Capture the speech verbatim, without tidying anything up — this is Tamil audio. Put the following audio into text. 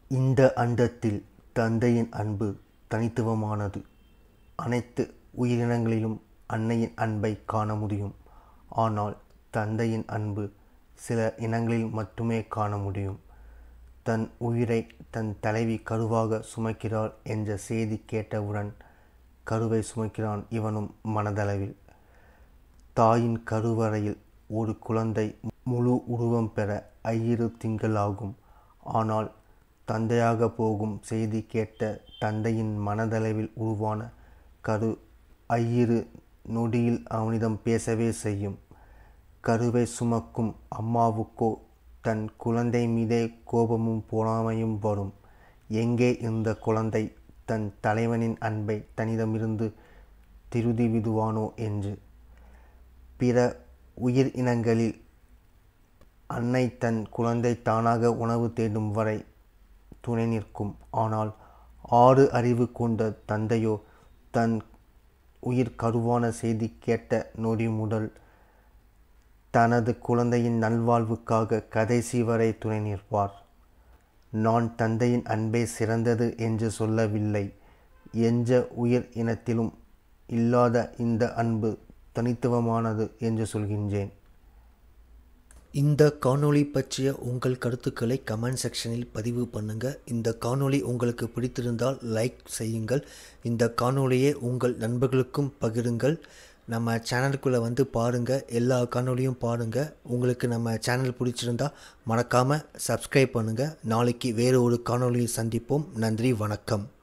இந்த அண்டத்தில் தந்தையின் அன்பு தனித்துவமானது. அனைத்து உயிரினங்களிலும் அன்னையின் அன்பை காண முடியும். ஆனால் தந்தையின் அன்பு சில இனங்களில் மட்டுமே காண முடியும். தன் உயிரை தன் தலைவி கருவாக சுமக்கிறாள் என்ற செய்தி கேட்டவுடன் கருவை சுமக்கிறான் இவனும் மனதளவில். தாயின் கருவறையில் ஒரு குழந்தை முழு உருவம் பெற ஐயிரு திங்கள் ஆகும். ஆனால் தந்தையாக போகும் செய்தி கேட்ட தந்தையின் மனதளவில் உருவான கரு ஐயிரு நொடியில் அவனிடம் பேசவே செய்யும். கருவை சுமக்கும் அம்மாவுக்கோ தன் குழந்தை மீதே கோபமும் பொறாமையும் வரும். எங்கே இந்த குழந்தை தன் தலைவனின் அன்பை தன்னிடமிருந்து திருடி விடுவானோ என்று. பிற உயிர் இனங்களில் அன்னை தன் குழந்தை தானாக உணவு தேடும் வரை துணை நிற்கும். ஆனால் ஆறு அறிவு கொண்ட தந்தையோ தன் உயிர் கருவான செய்தி கேட்ட நொடி முதல் தனது குழந்தையின் நல்வாழ்வுக்காக கடைசி வரை துணை நிற்பார். நான் தந்தையின் அன்பே சிறந்தது என்று சொல்லவில்லை. எந்த உயிர் இனத்திலும் இல்லாத இந்த அன்பு தனித்துவமானது என்று சொல்கின்றேன். இந்த காணொளி பற்றிய உங்கள் கருத்துக்களை கமெண்ட் செக்ஷனில் பதிவு பண்ணுங்கள். இந்த காணொளி உங்களுக்கு பிடித்திருந்தால் லைக் செய்யுங்கள். இந்த காணொளியை உங்கள் நண்பர்களுக்கும் பகிருங்கள். நம்ம சேனலுக்குள்ளே வந்து பாருங்கள், எல்லா காணொளியும் பாருங்கள். உங்களுக்கு நம்ம சேனல் பிடிச்சிருந்தா மறக்காமல் சப்ஸ்கிரைப் பண்ணுங்கள். நாளைக்கு வேறு ஒரு காணொளியை சந்திப்போம். நன்றி, வணக்கம்.